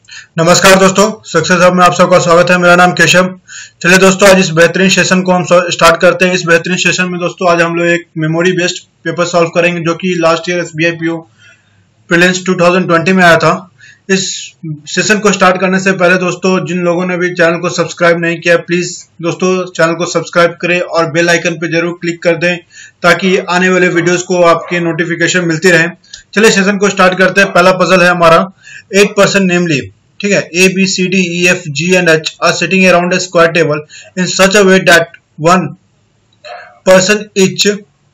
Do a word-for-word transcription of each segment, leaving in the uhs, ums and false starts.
नमस्कार दोस्तों, success hub में आप सबका स्वागत है। मेरा नाम केशव। चलिए दोस्तों, आज इस बेहतरीन सेशन को हम स्टार्ट करते हैं। इस बेहतरीन सेशन में दोस्तों आज हम लोग एक मेमोरी बेस्ड पेपर सॉल्व करेंगे जो कि last year SBI PO prelims दो हज़ार बीस में आया था। इस सेशन को स्टार्ट करने से पहले दोस्तों, जिन लोगों ने भी चैनल को सब्सक्राइब नहीं किया, प्लीज दोस्तों चैनल को सब्सक्राइब करें और बेल आइकन पे जरूर क्लिक कर दें ताकि आने वाले वीडियोस को आपकी नोटिफिकेशन मिलती रहे। चलिए सेशन को स्टार्ट करते हैं। पहला पजल है हमारा एट पर्सन नेमली, ठीक है, A B C D E F G and H are sitting around a square table in such a way that one person each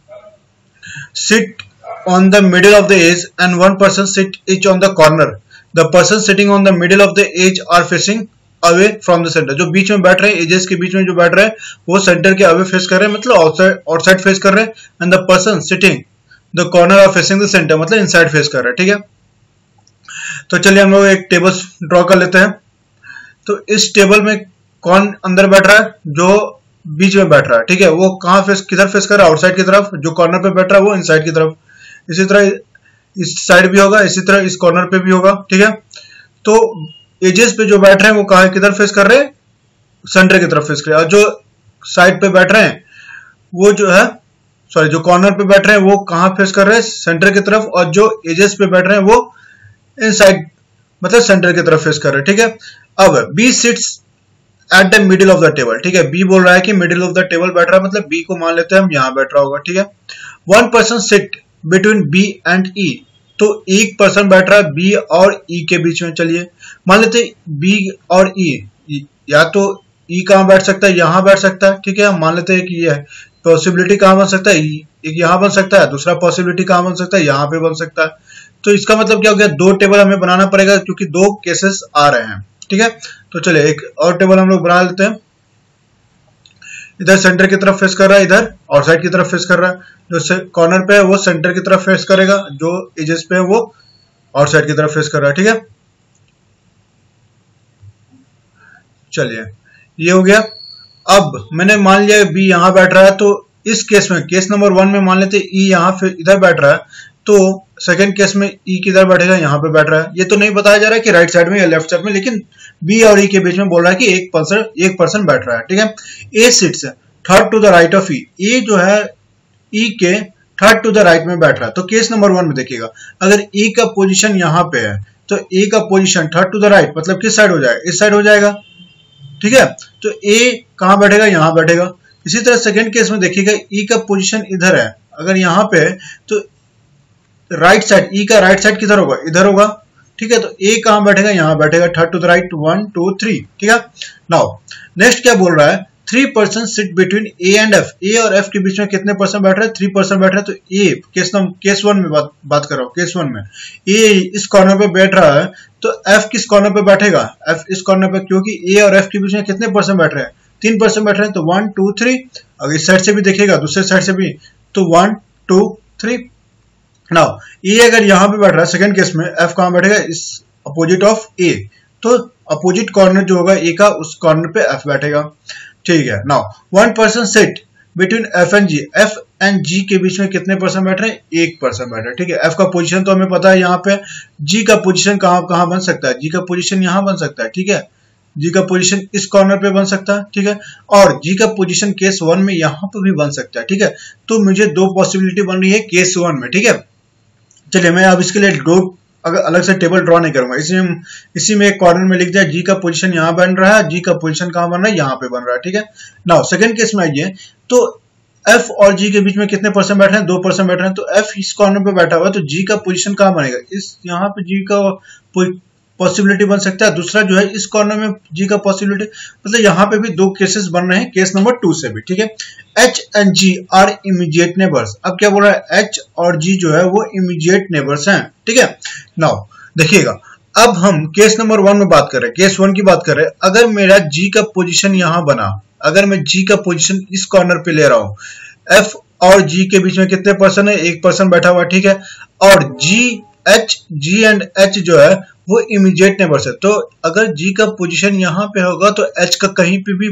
sit on the middle of the edge and one person sit each on the corner. The person sitting on the middle of the edge are facing away from the center. जो बीच में बैठ रहे हैं, edges के बीच में जो बैठ रहे हैं वो सेंटर के अवे फेस कर रहे हैं, मतलब आउटसाइड आउटसाइड फेस कर रहे हैं। And the person sitting the corner are facing the centre, मतलब इनसाइड फेस कर रहे हैं। ठीक है, तो चलिए हम लोग एक टेबल ड्रॉ कर लेते हैं। तो इस टेबल में कौन अंदर बैठ रहा है? जो बीच में बैठ रहा है, ठीक है, वो कहाँ फेस किधर फेस कर रहा है? आउटसाइड की तरफ। जो कॉर्नर पे बैठ रहा है वो इनसाइड की तरफ। इसी तरह इस साइड भी होगा, इसी तरह इस कॉर्नर पे भी होगा। ठीक है, तो एजेस पे जो बैठ रहे हैं वो कहाँ किधर फेस कर रहे हैं? सेंटर की तरफ फेस कर रहे हैं। और जो साइड पे बैठ रहे हैं वो जो है सॉरी जो कॉर्नर पे बैठ रहे हैं वो कहाँ फेस कर रहे हैं? सेंटर की तरफ। और जो एजेस पे बैठ रहे हैं वो इनसाइड मतलब सेंटर की तरफ फेस कर रहे हैं। ठीक है, अब B sits at the middle of the table. ठीक है, बी बोल रहा है कि मिडिल ऑफ द टेबल बैठ रहा है, मतलब बी को मान लेते हैं हम यहां बैठ रहा होगा। ठीक है, one person sit between B and E, तो एक पर्सन बैठ रहा है बी और ई के बीच में। चलिए मान लेते बी और ई, या तो ई कहां बैठ सकता है? यहां बैठ सकता है। ठीक है, हम मान लेते हैं कि ये है पॉसिबिलिटी कहां बन सकता है? एक यहां बन सकता है, दूसरा पॉसिबिलिटी कहां बन सकता है? यहां पे बन सकता है। तो इसका मतलब क्या हो गया? दो टेबल हमें बनाना पड़ेगा क्योंकि दो केसेस आ रहे हैं। ठीक है, तो चलिए एक और टेबल हम लोग बना लेते हैं। इधर सेंटर की तरफ फेस कर रहा है, इधर आउटसाइड की तरफ फेस कर रहा है। जो कॉर्नर पे है वो सेंटर की तरफ फेस करेगा, जो एजेस पे है वो आउटसाइड की तरफ फेस कर रहा है। ठीक है, चलिए ये हो गया। अब मैंने मान लिया बी यहां बैठ रहा है, तो इस केस में केस नंबर वन में मान लेते ई यहां फिर इधर बैठ रहा है, तो सेकंड केस में ई किधर बैठेगा? यहां पे बैठ रहा है। ये तो नहीं बताया जा रहा है कि राइट साइड में या लेफ्ट साइड में, लेकिन बी और ई के बीच में बोल रहा है कि एक पर्सन एक पर्सन बैठ रहा है। ठीक है, A sits third to the right of E, A जो है ई के थर्ड टू द राइट में बैठ रहा है। तो केस नंबर वन में देखिएगा, अगर ए का पोजीशन यहां पे है तो ए का position third to the right मतलब किस साइड हो जाएगा? इस साइड हो जाएगा। ठीक है, तो ए कहां बैठेगा? यहां बैठेगा। इसी तरह सेकंड केस में देखिएगा, ई का पोजीशन इधर है, अगर यहां पे है तो राइट साइड, ई का राइट साइड किधर होगा? इधर होगा। ठीक है, तो ए कहां बैठेगा? यहां बैठेगा, third to the right, one two three. ठीक है, नाउ नेक्स्ट क्या बोल रहा है? Three person sit between A and F, A और एफ के बीच में कितने पर्सन बैठ रहे हैं? थ्री पर्सन बैठ रहे हैं। तो A case number case one में बात बात कर रहा हूं। केस वन में ए इस कॉर्नर पे बैठ रहा है, तो एफ किस कॉर्नर पे बैठेगा? एफ इस कॉर्नर पे, क्योंकि ए और एफ के बीच में कितने पर्सन बैठ रहे हैं? तीन पर्सन बैठ रहे हैं, तो वन टू थ्री। अगर इस साइड से भी देखिएगा, दूसरे साइड से भी, तो one two three. Now A अगर यहां पे बैठ रहा है सेकंड केस में, एफ कहां बैठेगा? इस अपोजिट ऑफ ए, तो अपोजिट कॉर्नर जो होगा ए का, उस कॉर्नर पे एफ बैठेगा। ठीक है, now one person sit between F and G, F and G के बीच में कितने पर्सन बैठ रहे हैं? एक पर्सन बैठ रहा है। ठीक है, एफ का पोजीशन तो हमें पता है यहाँ पे, जी का पोजीशन कहां कहां बन सकता है? जी का पोजीशन यहां बन सकता है। ठीक है, जी का पोजीशन इस कॉर्नर पे बन सकता है। ठीक है, और जी का पोजीशन केस वन में यहां पे भी बन सकता है। ठीक है, तो मुझे दो पॉसिबिलिटी बन रही है केस वन में। ठीक है, चलिए मैं अब इसके लिए दो अगर अलग से टेबल ड्रॉ नहीं करूंगा। इसी में इसी में एक कॉर्नर में लिख दिया जी का पोजीशन यहां बन रहा है, जी का पोजीशन कहां बन रहा है? यहां पे बन रहा है। ठीक है, नाउ सेकंड केस में आइए, तो एफ और जी के बीच में कितने पर्सन बैठ रहे हैं? दो पर्सन बैठ रहे हैं। तो एफ इस कॉर्नर पे बैठा हुआ है, तो जी का पोजीशन कहां बनेगा? इस यहाँ पे जी का पॉसिबिलिटी बन सकता है। दूसरा जो है इस कॉर्नर में जी का पॉसिबिलिटी, मतलब यहाँ पे भी दो केसेस बन रहे हैं केस नंबर टू से भी। ठीक है, H and G are immediate neighbours. अब क्या बोल रहा है? एच और जी जो है वो इमीडिएट नेबर्स हैं। ठीक है, नाउ देखिएगा, अब हम केस नंबर वन में बात कर रहे हैं, केस वन की बात कर रहे हैं। अगर मेरा जी का पोजीशन यहां बना, अगर मैं जी का पोजीशन इस कॉर्नर पे ले रहा हूं, एफ और जी के बीच में कितने पर्सन है? एक पर्सन बैठा हुआ। ठीक है, और G H G and H जो है वो इमीडिएट नेबर्स है। तो अगर जी का पोजीशन यहां पे होगा तो एच का कहीं पे भी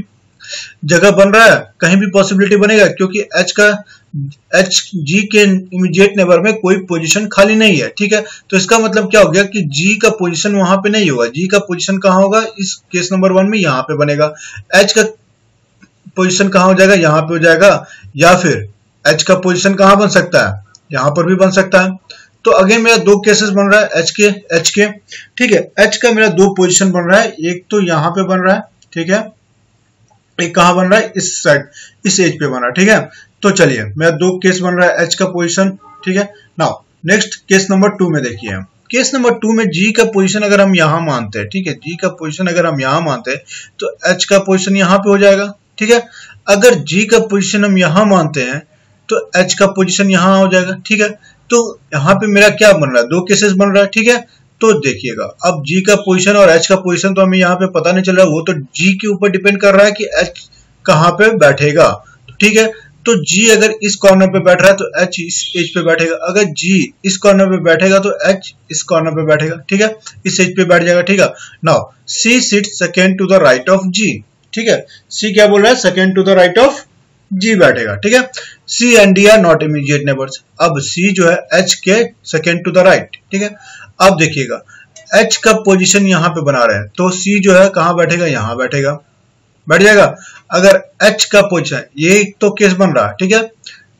जगह बन रहा है, कहीं भी पॉसिबिलिटी बनेगा, क्योंकि एच का एच जी के इमीडिएट नेबर में कोई पोजीशन खाली नहीं है, ठीक है। तो इसका मतलब क्या हो गया कि जी का पोजीशन वहां पे नहीं होगा, जी का पोजीशन कहां होगा, इस केस नंबर वन में यहां पे बनेगा। एच का पोजीशन कहां हो जाएगा, यहां पे हो जाएगा, या फिर एच का पोजीशन कहां बन सकता है, यहां पर भी बन सकता है। तो अगेन मेरा दो केसेस बन रहा है एच के एच के, ठीक है। एच का मेरा दो पोजीशन बन रहा है, एक तो यहां पे बन रहा है, ठीक है, एक कहां बन रहा है, इस साइड, इस एज पे बन रहा है, ठीक है। तो चलिए मेरा दो केस बन रहा है एच का पोजीशन, ठीक है। Now next case number two में देखिए, केस नंबर टू में जी का पोजीशन अगर हम यहां मानते हैं, ठीक है, जी का पोजीशन अगर हम यहां मानते हैं तो एच का पोजीशन यहां पे हो जाएगा, ठीक है। अगर जी का पोजीशन हम यहां मानते हैं तो एच का पोजीशन यहां हो जाएगा, ठीक है। तो यहां पे मेरा क्या बन रहा है, दो केसेस बन रहा है, ठीक है। तो देखिएगा अब जी का पोजीशन और एच का पोजीशन तो हमें यहाँ पे पता नहीं चल रहा है, वो तो जी के ऊपर डिपेंड कर रहा है कि एच कहां पे बैठेगा, ठीक है। तो जी अगर इस कॉर्नर पे बैठ रहा है तो एच इस एज पे बैठेगा, अगर जी इस कॉर्नर पे बैठेगा तो एच इस कॉर्नर पे बैठेगा, ठीक है, इस एज पे बैठ जाएगा, ठीक है। Now C sits second to the right of G, ठीक है। सी क्या बोल रहा है, second to the right of G बैठेगा, ठीक है। C and D are not immediate neighbours, अब सी जो है एच के सेकंड टू द राइट, ठीक है। अब देखिएगा एच का पोजीशन यहां पे बना रहे हैं तो सी जो है कहां बैठेगा, यहां बैठेगा, बैठ जाएगा। अगर एच का पोजीशन, ये तो केस बन रहा है, ठीक है,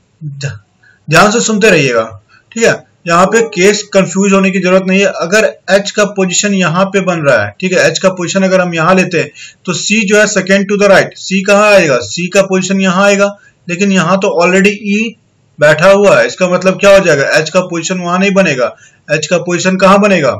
ध्यान से सुनते रहिएगा, ठीक है, यहाँ पे केस कंफ्यूज होने की जरूरत नहीं है। अगर एच का पोजीशन यहाँ पे बन रहा है, ठीक है, एच का पोजीशन अगर हम यहाँ लेते हैं तो सी जो है second to the right, C कहाँ आएगा, सी का पोजीशन यहाँ आएगा, लेकिन यहाँ तो ऑलरेडी ई बैठा हुआ है, इसका मतलब क्या हो जाएगा, एच का पोजीशन वहां नहीं बनेगा, एच का पोजीशन कहाँ बनेगा,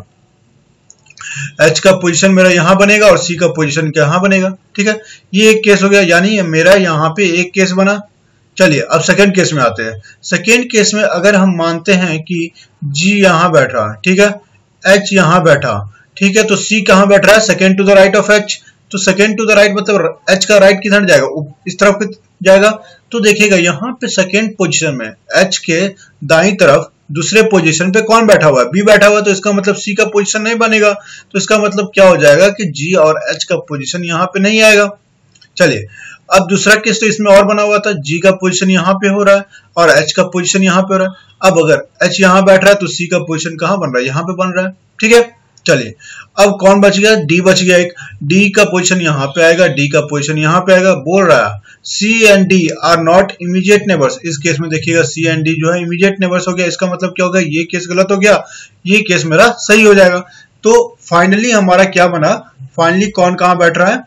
एच का पोजीशन मेरा यहां बनेगा और सी का पोजीशन कहां बनेगा, ठीक है। ये एक केस हो गया, यानी मेरा यहाँ पे एक केस बना। चलिए अब सेकंड केस में आते हैं। सेकंड केस में अगर हम मानते हैं कि जी यहां बैठ रहा है, ठीक है, एच यहां बैठा, ठीक है, तो सी कहां बैठ रहा है, second to the right of H. तो सेकंड टू द राइट मतलब एच का राइट किधर जाएगा, इस तरफ जाएगा। तो देखिएगा यहाँ पे सेकंड पोजीशन में एच के दाईं तरफ दूसरे पोजीशन पे कौन बैठा हुआ है, बी बैठा हुआ है, तो इसका मतलब सी का पोजीशन नहीं बनेगा। तो इसका मतलब क्या हो जाएगा कि जी और एच का पोजीशन यहाँ पे नहीं आएगा। चलिए अब दूसरा केस तो इसमें और बना हुआ था, जी का पोजीशन यहाँ पे हो रहा है और एच का पोजीशन यहाँ पे हो रहा है। अब अगर एच यहाँ बैठ रहा है तो सी का पोजीशन कहाँ बन रहा है, यहाँ पे बन रहा है, ठीक है। चलिए अब कौन बच गया, डी बच गया एक, डी का पोजीशन यहाँ पे आएगा, डी का पोजीशन यहाँ पे आएगा। बोल रहा है C and D are not immediate neighbours, इस केस में देखिएगा सी एंड डी जो है इमीडिएट नेबर्स हो गया। इसका मतलब क्या होगा, ये केस गलत हो गया, ये केस मेरा सही हो जाएगा। तो फाइनली हमारा क्या बना, फाइनली कौन कहाँ बैठ रहा है,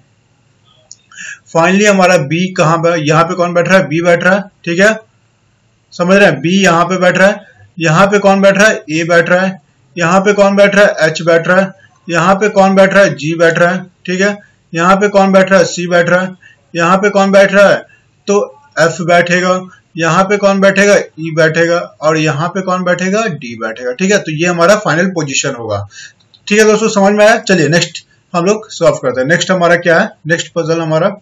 फाइनली हमारा बी कहाँ, यहाँ पे कौन बैठ रहा है, बी बैठ रहा है, ठीक है, समझ रहे हैं, बी यहाँ पे बैठ रहा है। यहाँ पे कौन बैठ रहा है, ए बैठ रहा है। यहाँ पे कौन बैठ रहा है, एच बैठ रहा है। यहाँ पे कौन बैठ रहा है, जी बैठ रहा है, ठीक है। यहाँ पे कौन बैठ रहा है, सी बैठ रहा है। यहाँ पे कौन बैठ रहा है, तो एफ बैठेगा। यहाँ पे कौन बैठेगा, ई बैठेगा, और यहाँ पे कौन बैठेगा, डी बैठेगा, ठीक है। तो ये हमारा फाइनल पोजीशन होगा, ठीक है दोस्तों, समझ में आया। चलिए नेक्स्ट हम लोग सॉल्व करते हैं। नेक्स्ट हमारा क्या है, नेक्स्ट पजल हमारा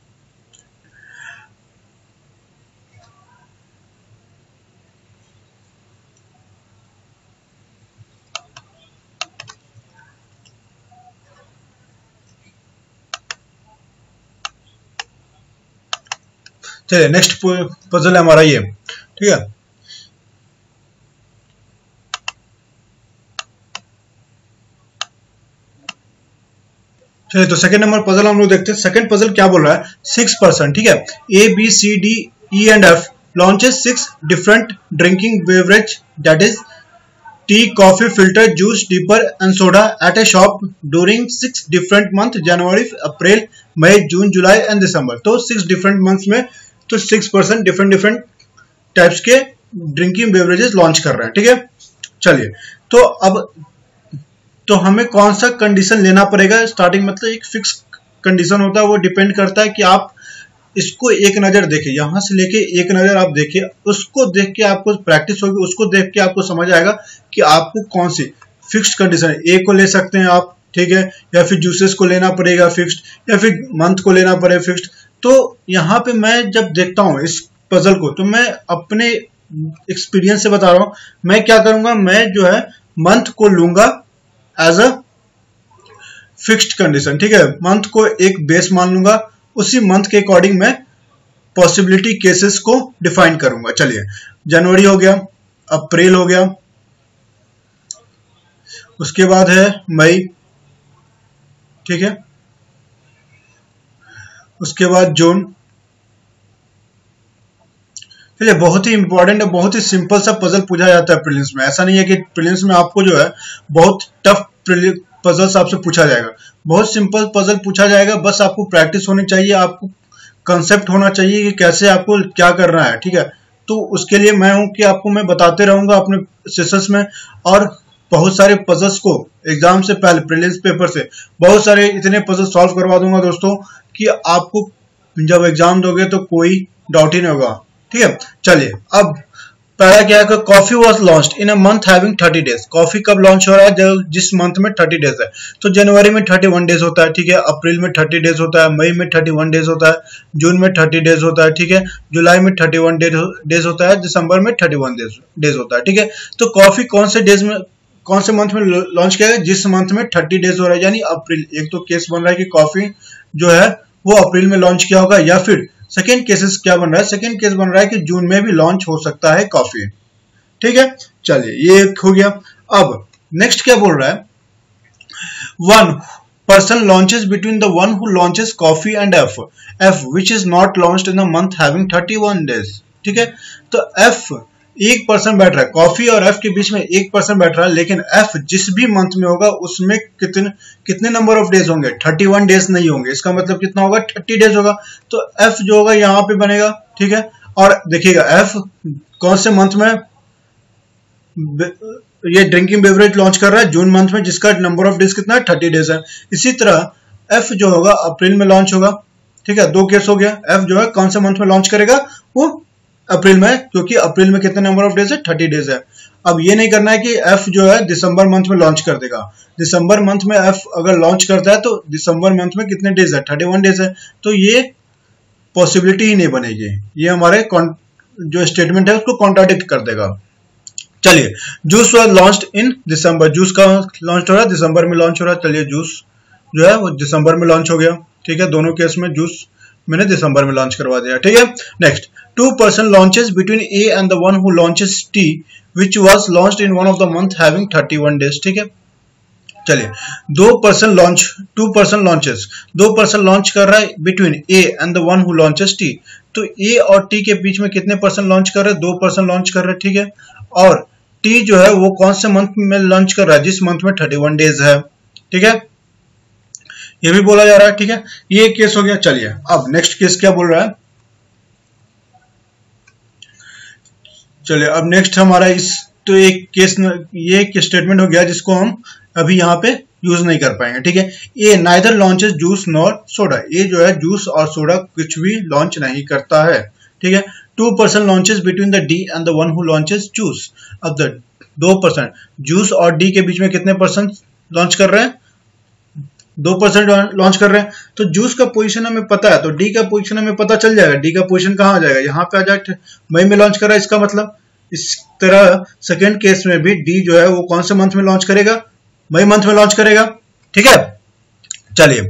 चलिए नेक्स्ट पजल है हमारा ये, ठीक है। चलिए तो सेकंड नंबर पजल हम लोग देखते हैं। सेकंड पजल क्या बोल रहा है, सिक्स पर्सन, ठीक है, A B C D E and F launches six different drinking beverage that is tea, coffee, filter, juice, dipper and soda at a shop during six different month, January, April, May, June, July and December. तो six different months में तो six percent different different types के drinking beverages launch कर रहे हैं, ठीक है। चलिए तो अब तो हमें कौन सा कंडीशन लेना पड़ेगा, स्टार्टिंग मतलब एक फिक्स कंडीशन होता है, वो डिपेंड करता है कि आप इसको एक नजर देखें, यहां से लेके एक नजर आप देखिए, उसको देख के आपको प्रैक्टिस होगी, उसको देख के आपको समझ आएगा कि आपको कौन सी फिक्स्ड कंडीशन है। ए को ले सकते हैं आप, ठीक है, या फिर जूसेस को लेना पड़ेगा फिक्स्ड, या फिर मंथ को लेना पड़ेगा फिक्स्ड। तो यहाँ पे मैं जब देखता हूँ इस पजल को तो मैं अपने एक्सपीरियंस से बता रहा हूँ, मैं क्या करूंगा, मैं जो है मंथ को लूंगा एज अ फिक्स्ड कंडीशन, ठीक है, मंथ को एक बेस मान लूंगा, उसी मंथ के अकॉर्डिंग मैं पॉसिबिलिटी केसेस को डिफाइन करूंगा। चलिए, जनवरी हो गया, अप्रैल हो गया, उसके बाद है मई, ठीक है, उसके बाद जून। चलिए, बहुत ही इंपॉर्टेंट है, बहुत ही सिंपल सा पजल पूछा जाता है प्रीलिम्स में। ऐसा नहीं है कि प्रीलिम्स में आपको जो है बहुत टफ पजल्स आपसे पूछा जाएगा, बहुत सिंपल पजल पूछा जाएगा। बस आपको प्रैक्टिस होनी चाहिए, आपको कंसेप्ट होना चाहिए कि कैसे आपको क्या करना है, ठीक है। तो उसके लिए मैं हूं कि आपको मैं बताते रहूंगा अपने सेशंस में, और बहुत सारे पजल्स को एग्जाम से पहले प्रीलिम्स पेपर से बहुत सारे इतने पजल सॉल्व करवा दूंगा दोस्तों कि आपको जब एग्जाम दोगे तो कोई डाउट ही नहीं होगा, ठीक है। चलिए, अब पहला क्या है, coffee was launched in a month having thirty days. Coffee कब लॉन्च हो रहा है, जब जिस मंथ में थर्टी डेज है। तो जनवरी में थर्टी वन डेज होता है, ठीक है, अप्रैल में थर्टी डेज होता है, मई में थर्टी वन डेज होता है, जून में थर्टी डेज होता है, ठीक है, जुलाई में थर्टी वन डेज होता है, दिसंबर में थर्टी वन डेज होता है, ठीक है। तो कॉफी कौन से डेज में, कौन से मंथ में लॉन्च किया है, जिस मंथ में थर्टी डेज हो रहा है, यानी अप्रैल। एक तो केस बन रहा है कि कॉफी जो है वो अप्रैल में लॉन्च किया होगा, या फिर सेकेंड केसेस क्या बन रहा है, सेकेंड केस बन रहा है कि जून में भी लॉन्च हो सकता है कॉफी, ठीक है। चलिए, ये हो गया। अब नेक्स्ट क्या बोल रहा है, one person launches between the one who launches coffee and F F which is not launched in a month having thirty one days, ठीक है। तो एफ एक पर्सन बैठ रहा है, कॉफी और एफ के बीच में एक पर्सन बैठ रहा है, लेकिन एफ जिस भी मंथ में होगा उसमें कितने कितने नंबर ऑफ डेज होंगे, थर्टी वन डेज नहीं होंगे। इसका मतलब कितना होगा, थर्टी डेज होगा। तो एफ जो होगा यहाँ पे बनेगा, ठीक है। और देखिएगा एफ कौन से मंथ में ये ड्रिंकिंग बेवरेज लॉन्च कर रहा है, जून मंथ में, जिसका नंबर ऑफ डेज कितना है, थर्टी डेज है। इसी तरह एफ जो होगा अप्रैल में लॉन्च होगा, ठीक है। दो केस हो गया, एफ जो है कौन से मंथ में लॉन्च करेगा, वो अप्रैल में, क्योंकि अप्रैल में कितने नंबर ऑफ डेज है, थर्टी डेज है। अब ये नहीं करना है कि एफ जो है दिसंबर मंथ में लॉन्च कर देगा। दिसंबर मंथ में एफ अगर लॉन्च करता है तो दिसंबर मंथ में कितने डेज है, थर्टी वन डेज है। तो ये पॉसिबिलिटी ही नहीं बनेगी, ये हमारे जो स्टेटमेंट है उसको कॉन्ट्राडिक्ट कर देगा। चलिए, juice was launched in December, juice का लॉन्च हो रहा है, दिसंबर में लॉन्च हो रहा है। चलिए, जूस जो है वो दिसंबर में लॉन्च हो गया, ठीक है। दोनों केस में जूस मैंने दिसंबर में लॉन्च करवा दिया, ठीक है। Next, two person launches between A and the one who launches tea which was launched in one of the month having thirty one days, ठीक है। चलिए, दो person launch two person launches दो पर्सन लॉन्च कर रहा है between A and the one who launches tea. तो A और टी के बीच में कितने पर्सन लॉन्च कर रहे हैं, दो पर्सन लॉन्च कर रहे हैं, ठीक है। और टी जो है वो कौन से मंथ में लॉन्च कर रहा है, जिस मंथ में थर्टी वन डेज है, ठीक है। ये भी बोला जा रहा है, ठीक है। ये केस हो गया। चलिए, अब नेक्स्ट केस क्या बोल रहा है, चलिए अब नेक्स्ट हमारा इस तो एक केस, ये एक स्टेटमेंट हो गया जिसको हम अभी यहाँ पे यूज नहीं कर पाएंगे, ठीक है। A neither launches juice nor soda, ये जो है जूस और सोडा कुछ भी लॉन्च नहीं करता है, ठीक है। Two person launches between the D and the one who launches juice. अब द दो परसेंट जूस और डी के बीच में कितने परसेंट लॉन्च कर रहे हैं, दो परसेंट लॉन्च कर रहे हैं। तो जूस का पोजीशन हमें पता है, तो डी का पोजीशन हमें पता चल जाएगा। डी का पोजीशन कहाँ आ जाएगा, यहाँ पे आ जाए, मई में लॉन्च कर रहा है। इसका मतलब इस तरह सेकेंड केस में भी डी जो है वो कौन से मंथ में लॉन्च करेगा, मई मंथ में लॉन्च करेगा, ठीक है। चलिए,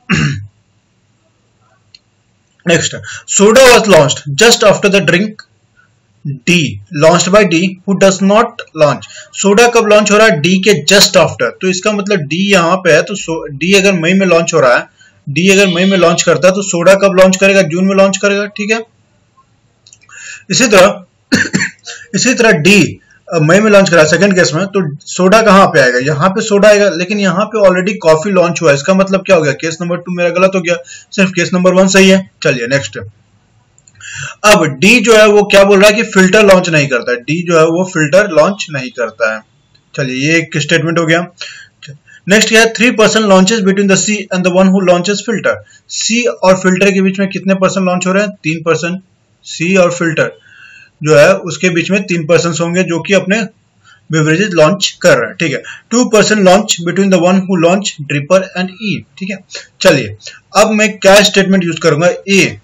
next, soda was launched just after the drink D launched by D who does not launch. Soda कब लॉन्च हो रहा है, डी के जस्ट आफ्टर। तो इसका मतलब डी यहाँ पे है, तो डी अगर मई में लॉन्च हो रहा है, डी अगर मई में लॉन्च करता है तो सोडा कब लॉन्च करेगा, जून में लॉन्च करेगा, ठीक है। इसी तरह इसी तरह डी मई में लॉन्च करा सेकंड केस में, तो सोडा कहाँ पे आएगा, यहाँ पे सोडा आएगा, लेकिन यहाँ पे ऑलरेडी कॉफी लॉन्च हुआ है। इसका मतलब क्या हो गया, केस नंबर टू मेरा गलत हो गया, सिर्फ केस नंबर वन सही है। चलिए नेक्स्ट, अब डी जो है वो क्या बोल रहा है कि फिल्टर लॉन्च नहीं करता है, डी जो है वो फिल्टर लॉन्च नहीं करता है। चलिए, ये एक स्टेटमेंट हो गया। नेक्स्ट क्या है, three person launches between the C and the one who launches filter. C और फिल्टर के बीच में कितने पर्सन लॉन्च हो रहे हैं, तीन पर्सन। सी और फिल्टर जो है उसके बीच में तीन पर्सन होंगे जो कि अपने बेवरेजेस लॉन्च कर रहे हैं, ठीक है। Two person launch between the one who launch dripper and E, ठीक है। चलिए, अब मैं क्या स्टेटमेंट यूज करूंगा, ए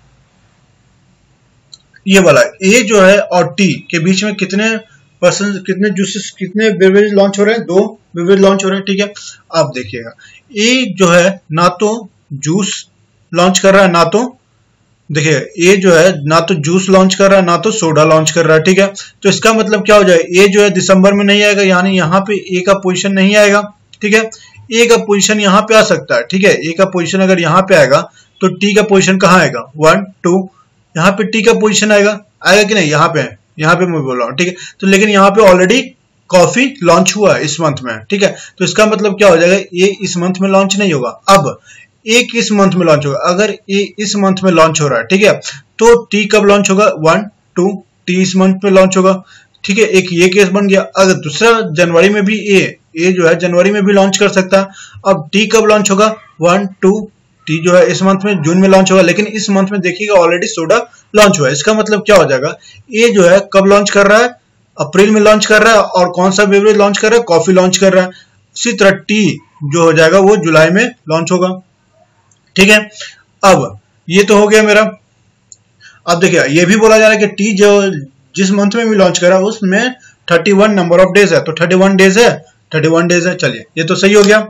ये वाला, ए जो है और टी के बीच में कितने पर्सन, कितने जूसेस, कितने बेवरेज लॉन्च हो रहे हैं, दो बेवरेज लॉन्च हो रहे हैं, ठीक है। अब देखिएगा, ए जो है ना तो जूस लॉन्च कर रहा है, ना तो देखिए ए जो है ना तो जूस लॉन्च कर रहा है ना तो सोडा लॉन्च कर रहा है, ठीक है। तो इसका मतलब क्या हो जाए, ए जो है दिसंबर में नहीं आएगा, यानी यहाँ पे ए का पोजीशन नहीं आएगा, ठीक है। ए का पोजीशन यहाँ पे आ सकता है, ठीक है। ए का पोजीशन अगर यहाँ पे आएगा तो टी का पोजीशन कहाँ आएगा, वन टू, यहाँ पे टी का पोजीशन आएगा, आएगा कि नहीं, यहाँ पे यहाँ पे मैं बोल रहा हूँ, ठीक है। तो लेकिन यहाँ पे ऑलरेडी कॉफी लॉन्च हुआ है इस मंथ में, ठीक है। तो इसका मतलब क्या हो जाएगा, ये इस मंथ में लॉन्च नहीं होगा। अब ए किस मंथ में लॉन्च होगा, अगर ए इस मंथ में लॉन्च हो रहा है, ठीक है, तो टी कब लॉन्च होगा, वन टू, टी इस मंथ में लॉन्च होगा, ठीक है। एक ये केस बन गया। अगर दूसरा जनवरी में भी ए ए जो है जनवरी में भी लॉन्च कर सकता है। अब टी कब लॉन्च होगा, वन टू, टी जो है इस मंथ में जून में लॉन्च होगा, लेकिन इस मंथ में देखिएगा ऑलरेडी सोडा लॉन्च हुआ है। इसका मतलब क्या हो जाएगा, ए जो है कब लॉन्च कर रहा है, अप्रैल में लॉन्च कर रहा है, और कौन सा बेवरेज लॉन्च कर रहा है, कॉफी लॉन्च कर रहा है। उसी तरह टी जो हो जाएगा वो जुलाई में लॉन्च होगा, ठीक है। अब ये तो हो गया मेरा। अब देखिए ये भी बोला जा रहा है कि टी जो जिस मंथ में भी लॉन्च करा उसमें thirty one number of days है, तो थर्टी वन डेज है, थर्टी वन डेज है, चलिए ये तो सही हो गया।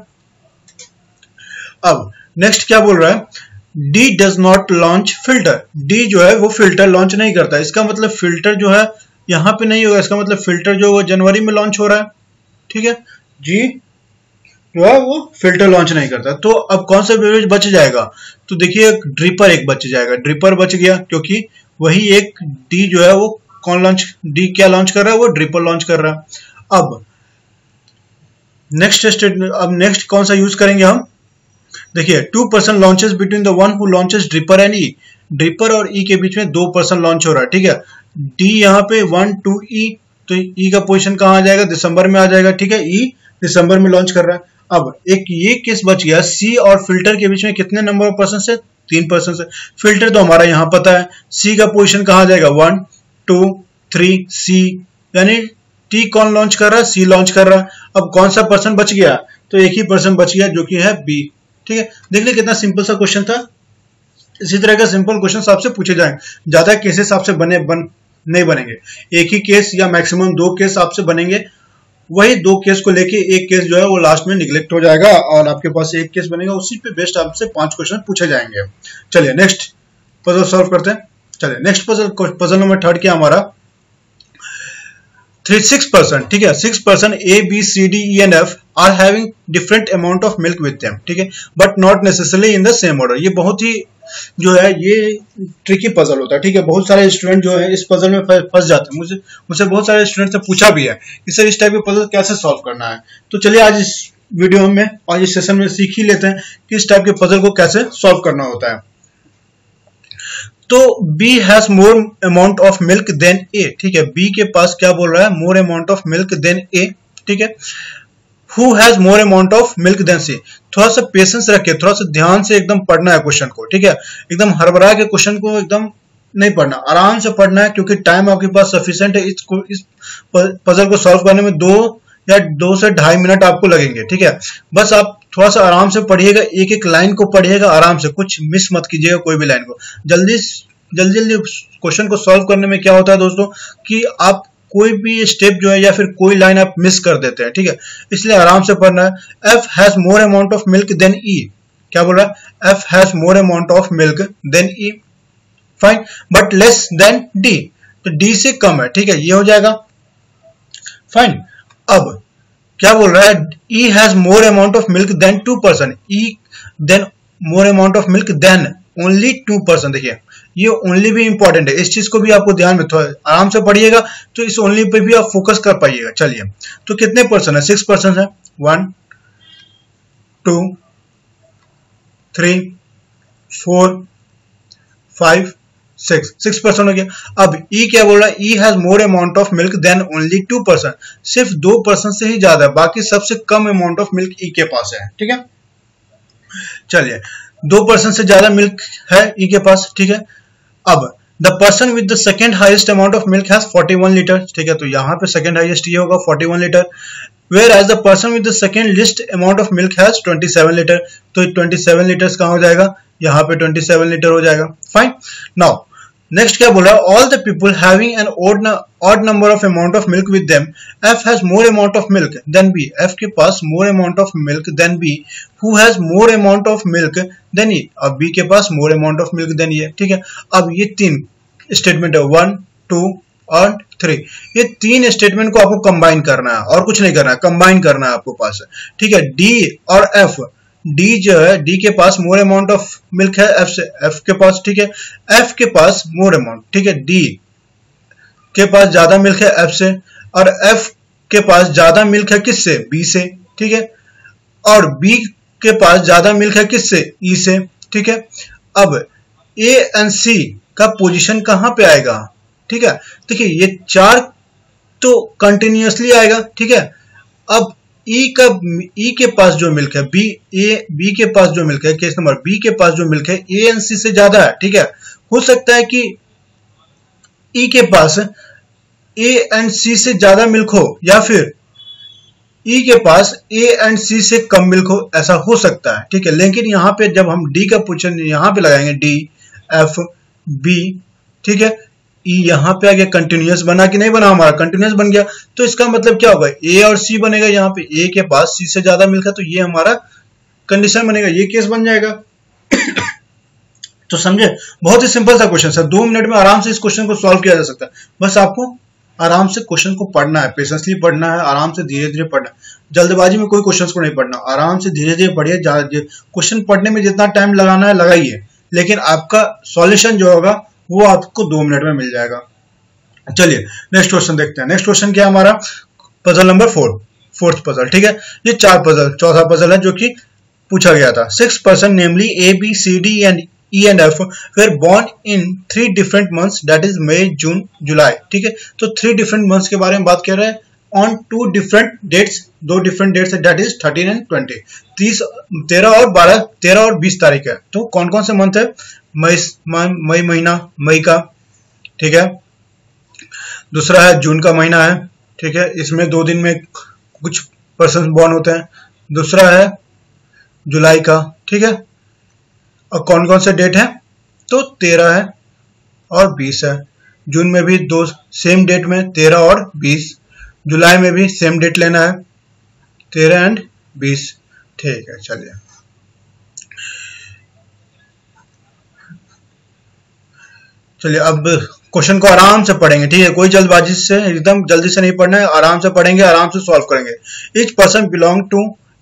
अब नेक्स्ट क्या बोल रहा है, D does not launch filter. D जो है वो फिल्टर लॉन्च नहीं करता, इसका मतलब फिल्टर जो है यहाँ पे नहीं होगा, इसका मतलब फिल्टर जो वो जनवरी में लॉन्च हो रहा है, ठीक है। जी जो है वो फिल्टर लॉन्च नहीं करता। तो अब कौन सा बेवरेज बच जाएगा, तो देखिए ड्रिपर एक बच जाएगा, ड्रिपर बच गया, क्योंकि वही एक डी जो है वो कौन लॉन्च, डी क्या लॉन्च कर रहा है, वो ड्रिपर लॉन्च कर रहा है। अब नेक्स्ट स्टेटमेंट, अब नेक्स्ट कौन सा यूज करेंगे हम, देखिए two person launches between the one who launches dripper and E. Dripper और ई के बीच में दो पर्सन लॉन्च हो रहा है, ठीक है। डी यहाँ पे वन टू ई, तो ई का पोजीशन कहाँ आ जाएगा, दिसंबर में आ जाएगा, ठीक है। ई दिसंबर में लॉन्च कर रहा है। अब एक ये केस बच गया, सी और फिल्टर के बीच में कितने नंबर ऑफ पर्सन से, तीन पर्सन से। फिल्टर तो हमारा यहाँ पता है, सी का पोजीशन कहाँ आ जाएगा, वन टू थ्री, सी, यानी टी कौन लॉन्च कर रहा है, सी लॉन्च कर रहा है। अब कौन सा पर्सन बच गया, तो एक ही पर्सन बच गया जो कि है बी, ठीक है। देख लिया कितना सिंपल सा क्वेश्चन था। इसी तरह का सिंपल क्वेश्चन आपसे पूछे जाएंगे, ज्यादा केसेस आपसे बने बन नहीं बनेंगे, एक ही केस या मैक्सिमम दो केस आपसे बनेंगे। वही दो केस को लेके एक केस जो है वो लास्ट में निगलेक्ट हो जाएगा और आपके पास एक केस बनेगा, उसी पे बेस्ट आपसे पांच क्वेश्चन पूछे जाएंगे। चलिए नेक्स्ट पजल सॉल्व करते हैं। चलिए next puzzle, puzzle number third क्या हमारा, थ्री सिक्स परसेंट, ठीक है। Six percent A B C D E and F are having different amount of milk with them, ठीक है, but not necessarily in the same order. ये बहुत ही जो है ये ट्रिकी पजल होता है, ठीक है। बहुत सारे स्टूडेंट जो है इस पजल में फंस जाते हैं, मुझे मुझसे बहुत सारे स्टूडेंट से पूछा भी है कि सर इस टाइप के पजल कैसे सॉल्व करना है। तो चलिए आज इस वीडियो में, आज इस सेशन में सीख ही लेते हैं कि इस टाइप के पजल को कैसे सॉल्व करना होता है। तो B has more amount of milk than A, ठीक है। B के पास क्या बोल रहा है, more amount of milk than A, ठीक है। Who has more amount of milk than C? थोड़ा सा पेशेंस रखिए, थोड़ा सा ध्यान से एकदम पढ़ना है क्वेश्चन को, ठीक है। एकदम हड़बड़ा के क्वेश्चन को एकदम नहीं पढ़ना, आराम से पढ़ना है, क्योंकि टाइम आपके पास सफिशिएंट है। इसको इस पजल को सॉल्व करने में दो या दो से ढाई मिनट आपको लगेंगे, ठीक है। बस आप थोड़ा सा आराम से पढ़िएगा, एक एक लाइन को पढ़िएगा आराम से, कुछ मिस मत कीजिएगा कोई भी लाइन को। जल्दी जल्दी जल्दी क्वेश्चन को सॉल्व करने में क्या होता है दोस्तों कि आप कोई भी स्टेप जो है या फिर कोई लाइन आप मिस कर देते हैं, ठीक है। इसलिए आराम से पढ़ना है। F has more amount of milk than E, क्या बोल रहा है, F has more amount of milk than E, fine, but less than D, तो D से कम है, ठीक है, ये हो जाएगा फाइन। अब क्या बोल रहा है, E has more amount of milk than two person, E than more amount of milk than only two person. देखिए ये ओनली भी इंपॉर्टेंट है, इस चीज को भी आपको ध्यान में थोड़ा आराम से पढ़िएगा तो इस ओनली पे भी आप फोकस कर पाइएगा। चलिए तो कितने पर्सन है, सिक्स पर्सन है, one two three four five six, six person हो गया। अब ई क्या बोल रहा है, E has more amount of milk than only two person, सिर्फ दो पर्सन से ही ज्यादा है, बाकी सबसे कम अमाउंट ऑफ मिल्क ई के पास है, ठीक है। चलिए दो पर्सन से ज्यादा मिल्क है ई के पास, ठीक है। अब the person with the second highest amount of milk has forty one litre, ठीक है, तो यहाँ पे सेकेंड हाइएस्ट ये होगा forty one litre, whereas the person with the second least amount of milk has twenty seven litre, तो twenty seven litres कहाँ हो जाएगा, यहाँ पे ट्वेंटी सेवन लीटर हो जाएगा, फाइन। नाउ नेक्स्ट क्या बोला, all the people having an odd odd number of amount of milk with them, F has more amount of milk than B, F के पास more amount of milk than B, who has more amount of milk than E, अब B के पास more amount of milk than E है, ठीक है। अब ये तीन स्टेटमेंट है, वन टू और थ्री, ये तीन स्टेटमेंट को आपको कंबाइन करना है और कुछ नहीं करना है, कंबाइन करना है आपको पास, ठीक है। डी और एफ, डी जो है, डी के पास मोर अमाउंट ऑफ मिल्क है एफ से, एफ के पास, ठीक है, एफ के पास मोर अमाउंट, ठीक है, डी के पास ज्यादा मिल्क है एफ से, और एफ के पास ज्यादा मिल्क है किससे, बी से, ठीक है, और बी के पास ज्यादा मिल्क है किससे, ई से, ठीक है। अब ए एंड सी का पोजीशन कहां पे आएगा, ठीक है, देखिए ये चार तो कंटिन्यूअसली आएगा, ठीक है। अब ई का, ई के पास जो मिल्क है, बी ए बी के पास जो मिल्क है, केस नंबर बी के पास जो मिल्क है ए एंड सी से ज्यादा है, ठीक है। हो सकता है कि ई के पास ए एंड सी से ज्यादा मिल्क हो, या फिर ई के पास ए एंड सी से कम मिल्क हो, ऐसा हो सकता है, ठीक है। लेकिन यहाँ पे जब हम डी का पोजीशन यहाँ पे लगाएंगे, डी एफ बी, ठीक है, ई यहाँ पे आ गया, कंटिन्यूअस बना कि नहीं बना, हमारा कंटिन्यूअस बन गया, तो इसका मतलब क्या होगा, ए और सी बनेगा, यहाँ पे ए के पास सी से ज्यादा मिल्क है, तो ये हमारा कंडीशन बनेगा, ये केस बन जाएगा। तो समझे, बहुत ही सिंपल सा क्वेश्चन है, दो मिनट में आराम से इस क्वेश्चन को सॉल्व किया जा सकता है। बस आपको आराम से क्वेश्चन को पढ़ना है, पेशेंसली पढ़ना है, आराम से धीरे धीरे पढ़ना है, जल्दबाजी में कोई क्वेश्चन को नहीं पढ़ना, आराम से धीरे धीरे पढ़िए। क्वेश्चन पढ़ने में जितना टाइम लगाना है लगाइए, लेकिन आपका सॉल्यूशन जो होगा वो आपको दो मिनट में मिल जाएगा। चलिए नेक्स्ट क्वेश्चन देखते हैं। नेक्स्ट क्वेश्चन क्या है हमारा, puzzle number four, fourth puzzle, ठीक है। ये चार पजल, चौथा पजल है जो कि पूछा गया था। Six person namely A B C D and E and F were born in three different months, that is May June July, ठीक है। तो थ्री डिफरेंट मंथ्स के बारे में बात कर रहे हैं, ऑन टू डिफरेंट डेट्स, दो डिफरेंट डेट्स है, that is thirteen and twenty, तीस, तेरह और बारह, तेरह और बीस तारीख है। तो कौन कौन से मंथ है, मई मई महीना, मई का, ठीक है। दूसरा है जून का महीना है, ठीक है, इसमें दो दिन में कुछ पर्सन बॉर्न होते हैं। दूसरा है जुलाई का, ठीक है। और कौन कौन से डेट है, तो तेरह है और बीस है। जून में भी दो सेम डेट में, तेरह और बीस। जुलाई में भी सेम डेट लेना है, तेरह एंड बीस, ठीक है। चलिए चलिए अब क्वेश्चन को आराम से पढ़ेंगे, ठीक है, कोई जल्दबाजी से, एकदम जल्दी से नहीं पढ़ना है, आराम से पढ़ेंगे, आराम से सॉल्व करेंगे। Each person belong to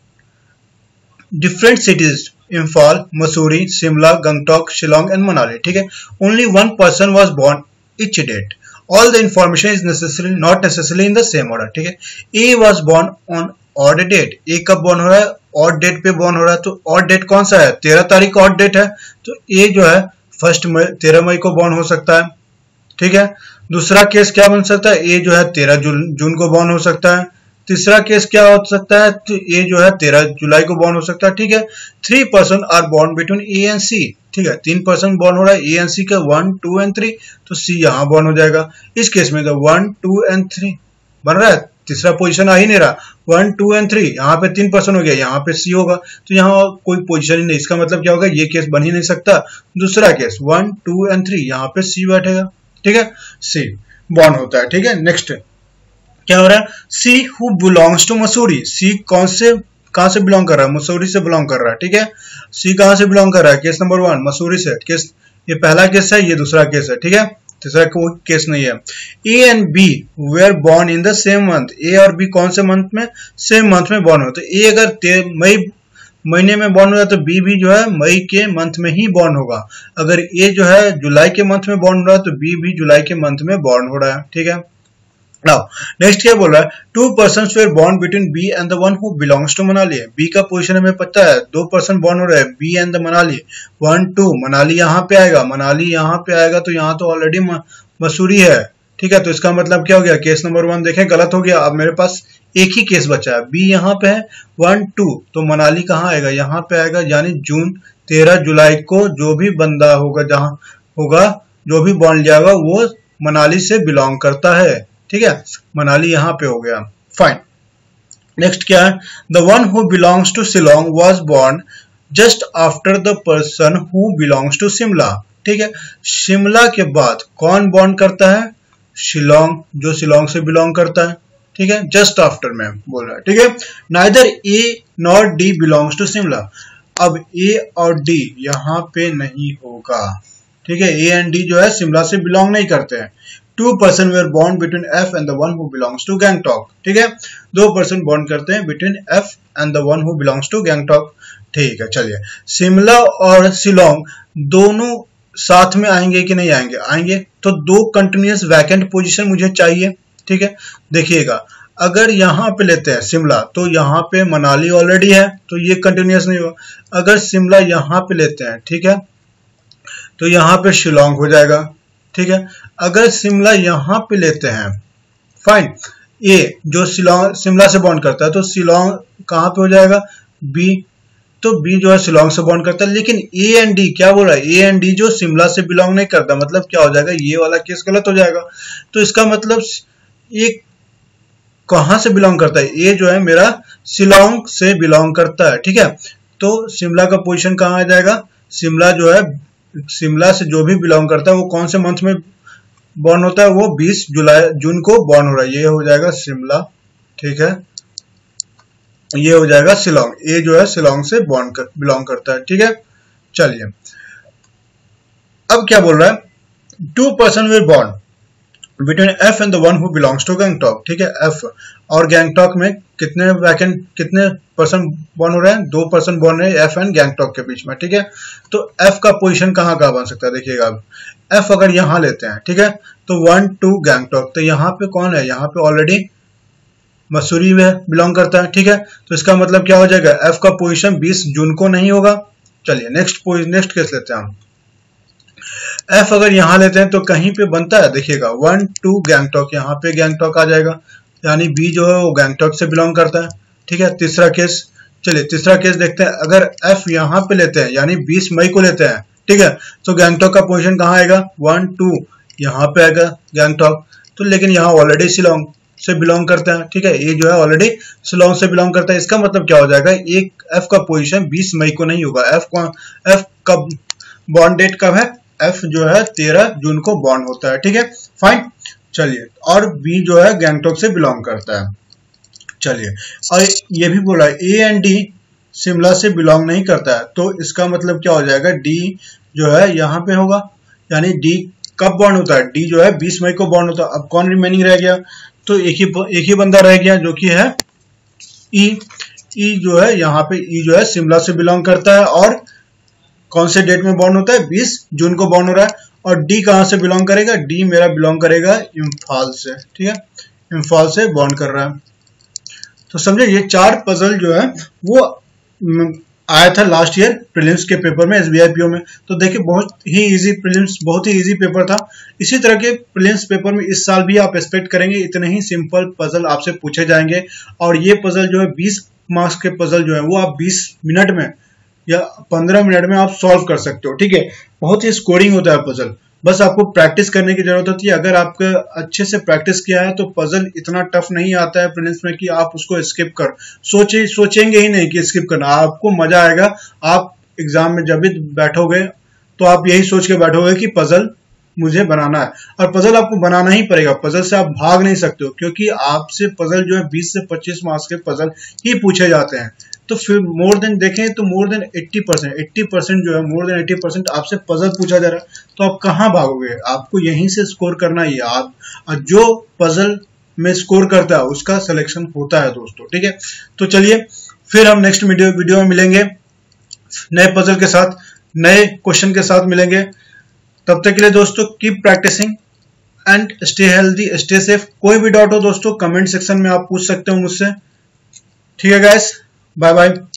different cities, Imphal, Mussoorie, Shimla, Gangtok, Shillong and Manali, ठीक है। Only one person was born each date, all the information is necessary not necessarily in the same order, ठीक है। A was born on odd date, A कब born हो रहा है, odd date पे born हो रहा है, तो ऑड डेट कौन सा है, तेरह तारीख ऑड डेट है, तो ए जो है फर्स्ट मई, तेरह मई को बॉर्न हो सकता है, ठीक है। दूसरा केस क्या बन सकता है, ए जो है तेरह जून को बॉर्न हो सकता है। तीसरा केस क्या हो सकता है, तो ए जो है तेरह जुलाई को बॉर्न हो सकता है, ठीक है। Three person are born between A and C, ठीक है, तीन पर्सन बॉर्न हो रहा है ए एंड सी का, वन टू एंड थ्री, तो सी यहाँ बॉर्न हो जाएगा। इस केस में तो वन टू एंड थ्री बन रहा है, तीसरा पोजीशन आ ही नहीं रहा, वन टू एंड थ्री, यहाँ पे तीन पर्सन हो गया, यहाँ पे सी होगा, तो यहाँ कोई पोजीशन ही नहीं, इसका मतलब क्या होगा, ये केस बन ही नहीं सकता। दूसरा case one two and three, यहाँ पे सी बैठेगा, ठीक है, सी बॉर्न होता है, ठीक है। नेक्स्ट क्या हो रहा है, C who belongs to Mussoorie, C कौन से कहां से बिलोंग कर रहा है, मसूरी से बिलोंग कर रहा है, ठीक है। सी कहां से बिलोंग कर रहा है, केस नंबर वन मसूरी से, केस ये पहला केस है, ये दूसरा केस है, ठीक है, तीसरा कोई केस नहीं है। A and B were born in the same month, A और बी कौन से मंथ में, सेम मंथ में बॉर्न हो, तो ए अगर मई महीने में बॉर्न हो रहा है तो बी भी जो है मई के मंथ में ही बॉर्न होगा। अगर ए जो है जुलाई के मंथ में बॉर्न हो रहा है तो बी भी जुलाई के मंथ में बॉर्न हो रहा है, ठीक है। नाउ नेक्स्ट क्या बोल रहा है, two persons were born between B and the one who belongs to Manali, B का पोजीशन हमें पता है, दो पर्सन बॉर्न हो रहे हैं, B and the Manali, one two, Manali यहाँ पे आएगा, मनाली यहाँ पे आएगा, तो यहाँ तो ऑलरेडी मसूरी है, ठीक है। तो इसका मतलब क्या हो गया, केस नंबर वन देखें गलत हो गया, अब मेरे पास एक ही केस बचा है, बी यहाँ पे है, वन टू, तो मनाली कहाँ आएगा, यहाँ पे आएगा, यानी जून तेरह जुलाई को जो भी बंदा होगा, जहां होगा जो भी बॉर्न जाएगा वो मनाली से बिलोंग करता है, ठीक है, मनाली यहाँ पे हो गया, फाइन। नेक्स्ट क्या है, the one who belongs to Shillong was born just after the person who belongs to Shimla, ठीक है। शिमला के बाद कौन बॉन्ड करता है? शिलोंग, जो शिलोंग से बिलोंग करता है, ठीक है। जस्ट आफ्टर में बोल रहा है, ठीक है। Neither A nor D belongs to Shimla. अब ए और डी यहाँ पे नहीं होगा, ठीक है। ए एंड डी जो है शिमला से बिलोंग नहीं करते हैं। टू पर्सन वेर बॉन्ड between F and the one who belongs to Gangtok, ठीक है। दो पर्सन बॉन्ड करते हैं between F and the one who belongs to Gangtok, ठीक है। चलिए, शिमला और शिलोंग दोनों साथ में आएंगे कि नहीं आएंगे? आएंगे। तो दो कंटिन्यूअस वैकेंट पोजीशन मुझे चाहिए, ठीक है। देखिएगा, अगर यहाँ पे लेते हैं शिमला तो यहाँ पे मनाली ऑलरेडी है, तो ये कंटिन्यूअस नहीं होगा। अगर शिमला यहाँ पे लेते हैं, ठीक है, तो यहाँ पे शिलोंग हो जाएगा, ठीक है। अगर शिमला यहाँ पे लेते हैं, फाइन, ए जो शिलोंग शिमला से बॉन्ड करता है, तो शिलोंग कहाँ पे हो जाएगा? बी, तो बी जो है शिलोंग से बॉन्ड करता है। लेकिन ए एंड डी क्या बोल रहा है? ए एंड डी जो शिमला से बिलोंग नहीं करता, मतलब क्या हो जाएगा? ये वाला केस गलत हो जाएगा। तो इसका मतलब ये कहां से बिलोंग करता है? ए जो है मेरा शिलोंग से बिलोंग करता है, ठीक है। तो शिमला का पोजीशन कहां आ जाएगा? शिमला जो है शिमला से जो भी बिलोंग करता है वो कौन से मंथ में बॉर्न होता है? वो बीस जुलाई जून को बॉर्न हो रहा है, ये हो जाएगा शिमला, ठीक है। ये हो जाएगा शिलोंग। ए जो है शिलोंग से बॉन्ड कर, बिलोंग करता है, ठीक है। चलिए, अब क्या बोल रहा है? टू पर्सन विल बॉन्ड between F and the one who belongs to Gangtok, ठीक है। एफ और गैंगटॉक में कितने वैकेंट कितने पर्सन बॉर्न हो रहे हैं? दो पर्सन बॉर्न है एफ एंड गैंगटॉक के बीच में, ठीक है। तो एफ का पोजीशन कहाँ कहाँ बन सकता है? देखिएगा, अब एफ अगर यहाँ लेते हैं, ठीक है, तो वन टू गैंगटॉक, तो यहाँ पे कौन है? यहाँ पे ऑलरेडी मसूरी में बिलोंग करता है, ठीक है। तो इसका मतलब क्या हो जाएगा? एफ का पोजीशन बीस जून को नहीं होगा। चलिए, नेक्स्ट नेक्स्ट केस लेते हैं हम। एफ अगर यहां लेते हैं तो कहीं पे बनता है, देखिएगा, वन टू गैंगटॉक, यहाँ पे गैंगटॉक आ जाएगा, यानी बी जो है वो गैंगटॉक से बिलोंग करता है, ठीक है। तीसरा केस, चलिए तीसरा केस देखते हैं। अगर एफ यहाँ पे लेते हैं, यानी बीस मई को लेते हैं, ठीक है, तो गैंगटॉक का पोजीशन कहाँ आएगा? वन टू यहाँ पे आएगा गैंगटॉक, तो लेकिन यहाँ ऑलरेडी शिलोंग से बिलोंग करता है, ठीक है। ये जो है ऑलरेडी शिलोंग से बिलोंग करता है। इसका मतलब क्या हो जाएगा? एक एफ का पोजीशन बीस मई को नहीं होगा। एफ को एफ कब बॉन्ड डेट कब है? एफ जो है तेरह जून को बॉन्ड होता है, ठीक है, फाइन। चलिए, और बी जो है गैंगटॉक से बिलोंग करता है। चलिए, और ये भी बोला ए एंड डी शिमला से बिलोंग नहीं करता है, तो इसका मतलब क्या हो जाएगा? डी जो है यहाँ पे होगा, यानी डी कब बॉन्ड होता है? डी जो है बीस मई को बॉन्ड होता है। अब कौन रिमेनिंग रह गया? तो एक ही एक ही बंदा रह गया, जो कि है ई। ई जो है यहाँ पे ई जो है शिमला से बिलोंग करता है, और कौन से डेट में बॉन्ड होता है? बीस जून को बॉन्ड हो रहा है। और डी कहां से बिलोंग करेगा? डी मेरा बिलोंग करेगा इम्फाल से, ठीक है, इम्फाल से बॉन्ड कर रहा है। तो समझे, ये चार पजल जो है वो आया था लास्ट ईयर प्रीलिम्स के पेपर में, एसबीआई पीओ में। तो देखिए, बहुत ही इजी प्रीलिम्स, बहुत ही इजी पेपर था। इसी तरह के प्रीलिम्स पेपर में इस साल भी आप एक्सपेक्ट करेंगे इतने ही सिंपल पजल आपसे पूछे जाएंगे। और ये पजल जो है बीस मार्क्स के पजल जो है वो आप बीस मिनट में या पंद्रह मिनट में आप सॉल्व कर सकते हो, ठीक है। बहुत ही स्कोरिंग होता है पजल, बस आपको प्रैक्टिस करने की जरूरत होती है। अगर आपका अच्छे से प्रैक्टिस किया है तो पजल इतना टफ नहीं आता है प्रीलिम्स में कि आप उसको स्किप कर सोचे सोचेंगे ही नहीं कि स्किप करना। आपको मजा आएगा। आप एग्जाम में जब भी बैठोगे तो आप यही सोच के बैठोगे कि पजल मुझे बनाना है, और पजल आपको बनाना ही पड़ेगा। पजल से आप भाग नहीं सकते हो, क्योंकि आपसे पजल जो है बीस से पच्चीस मार्क्स के पजल ही पूछे जाते हैं। तो फिर मोर देन देखें तो मोर देन अस्सी परसेंट अस्सी परसेंट जो है मोर देन अस्सी परसेंट आपसे पजल पूछा जा रहा है, तो आप कहाँ भागोगे? आपको यहीं से स्कोर करना ही है। आप जो पजल में स्कोर करता है उसका सिलेक्शन होता है दोस्तों, ठीक है। तो चलिए, फिर हम नेक्स्ट वीडियो वीडियो में मिलेंगे, नए पजल के साथ, नए क्वेश्चन के साथ मिलेंगे। तब तक के लिए दोस्तों keep practising and stay healthy, stay safe. कोई भी डाउट हो दोस्तों कमेंट सेक्शन में आप पूछ सकते हो मुझसे, ठीक है गाइस। Bye bye.